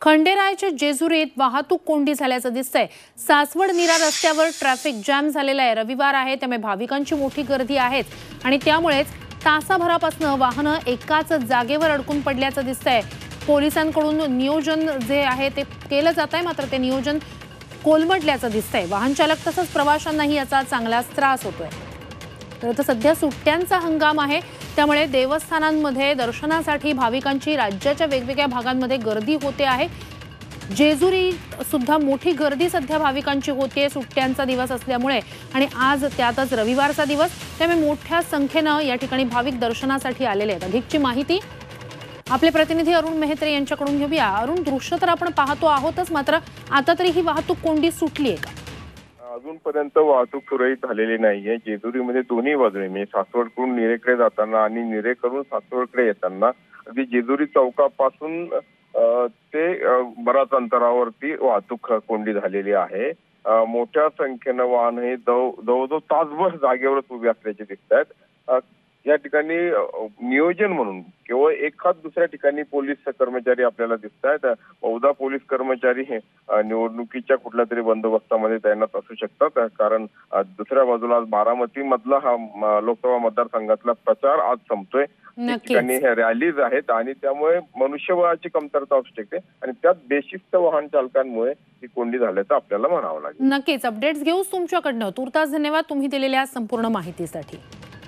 खंडेरायाच्या जेजुरीत वाहतूक कोंडी झाल्याचं दिसतंय। सासवड नीरा रस्त्यावर ट्रॅफिक जॅम झालेला आहे। रविवार आहे त्यामुळे भाविकांची मोठी गर्दी आहे आणि त्यामुळेच तासाभरापासून वाहनं एकाच जागेवर अडकून पडल्याचं दिसतंय। पोलिसांकडून नियोजन जे आहे ते केलं जात आहे, मात्र ते नियोजन कोलमडल्याचं दिसतंय। वाहन चालक तसंच प्रवाशांनाही याचा चांगलाच त्रास होतोय। तर सध्या सुट्ट्यांचा हंगाम आहे, त्यामुळे देवस्थानांमध्ये दर्शनासाठी भाविकांची राज्याच्या वेगवेगळ्या भागांमध्ये गर्दी होते आहे। जेजुरी सुद्धा मोठी गर्दी सध्या भाविकांची होते सुट्ट्यांचा दिवस असल्यामुळे आणि आज त्यातच रविवारचा दिवस, त्यामुळे मोठ्या संख्येने या ठिकाणी भाविक दर्शनासाठी आलेले आहेत। अधिकची माहिती आपले प्रतिनिधी अरुण मेहत्रे यांच्याकडून घेऊया। अरुण, दृश्य तर आपण पाहतो आहोतच, मात्र आता तरी ही वाहतूक कोंडी सुटली आहे का? अजूनपर्यंत वाहतूक सुरळीत झालेली नाहीये। जेजुरीमध्ये दोन्ही बाजूने म्हणजे सासवडकडून निरेकडे जाताना आणि निरेकडून सासवडकडे येताना अगदी जेजुरी चौकापासून ते बराच अंतरावरती वाहतूक कोंडी झालेली आहे। मोठ्या संख्येनं वाहन हे जवळजवळ तासभर जागेवरच उभे असल्याचे दिसत आहेत। या ठिकाणी नियोजन म्हणून केवळ एखाद दुसऱ्या ठिकाणी पोलीस कर्मचारी आपल्याला दिसत आहेत। बहुधा पोलीस कर्मचारी हे निवडणुकीच्या कुठल्या तरी बंदोबस्तामध्ये तैनात असू शकतात, कारण दुसऱ्या बाजूला आज बारामती मधला हा लोकसभा मतदारसंघातला प्रचार आज संपतोय। ठिकाणी हे रॅलीज आहेत आणि त्यामुळे मनुष्यबळाची कमतरता असू शकते आणि त्यात बेशिस्त वाहन चालकांमुळे ही कोंडी झाल्याचं आपल्याला म्हणावं लागेल। नक्कीच अपडेट्स घेऊच तुमच्याकडनं। तुर्तास धन्यवाद तुम्ही दिलेल्या संपूर्ण माहितीसाठी।